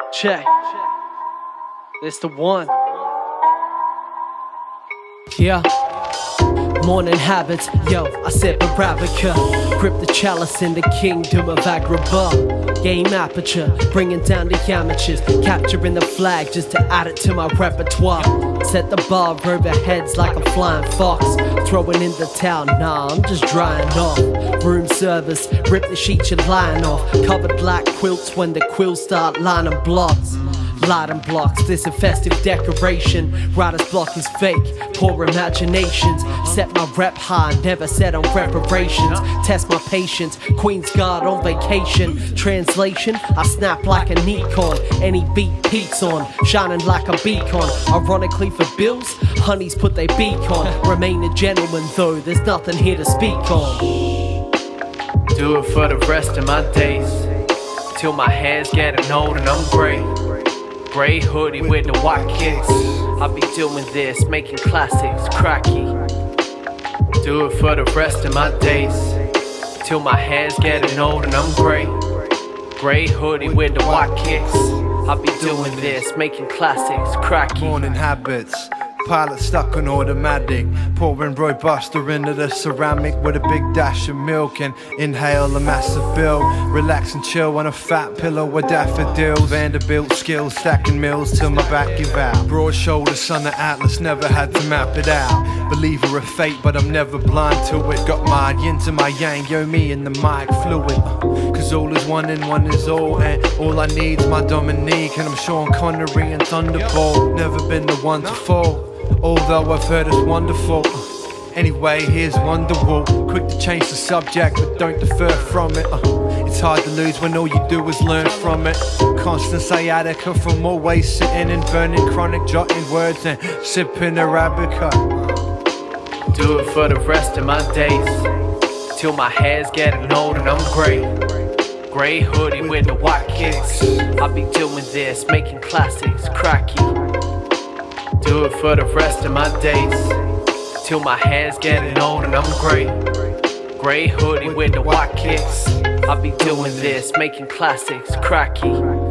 Check. It's the one. Yeah. Morning habits, yo, I sip Arabica. Grip the chalice in the kingdom of Agrabah. Game aperture, bringing down the amateurs. Capturing the flag just to add it to my repertoire. Set the bar over heads like a flying fox. Throwing in the towel, nah, I'm just drying off. Room service, rip the sheet you're lying off. Covered black quilts when the quills start lining blocks. Lighting blocks, this a festive decoration. Writer's block is fake, poor imaginations. Set my rep high, never set on reparations. Test my patience, Queen's Guard on vacation. Translation, I snap like a Nikon. Any beat peaks on, shining like a beacon. Ironically for bills, honeys put their beak on. Remain a gentleman though, there's nothing here to speak on. Do it for the rest of my days, till my hair's getting old and I'm grey. Grey hoodie with the white kicks. I'll be doing this, making classics cracky. Do it for the rest of my days, till my hair's getting old and I'm grey. Grey hoodie with the white kicks. I'll be doing this, making classics cracky. Morning habits, pilot stuck on automatic. Pouring Robusta into the ceramic with a big dash of milk and inhale a massive bill. Relax and chill on a fat pillow with daffodils. Vanderbilt skills, stacking mills till my back give out. Broad shoulders, son of Atlas, never had to map it out. Believer of fate, but I'm never blind to it. Got my yin to my yang, yo me in the mic fluid. Cause all is one and one is all, and all I need's my Dominique. And I'm Sean Connery and Thunderbolt. Never been the one to fall, although I've heard it's wonderful. Anyway, here's Wonderwall. Quick to change the subject, but don't defer from it. It's hard to lose when all you do is learn from it. Constant sciatica from always sitting and burning chronic, jotting words and sipping Arabica. Do it for the rest of my days, till my hair's getting old and I'm grey. Grey hoodie with the white kicks. I'll be doing this, making classics cracky. Do it for the rest of my days, till my hair's getting old and I'm grey. Grey hoodie with the white kicks. I'll be doing this, making classics cracky.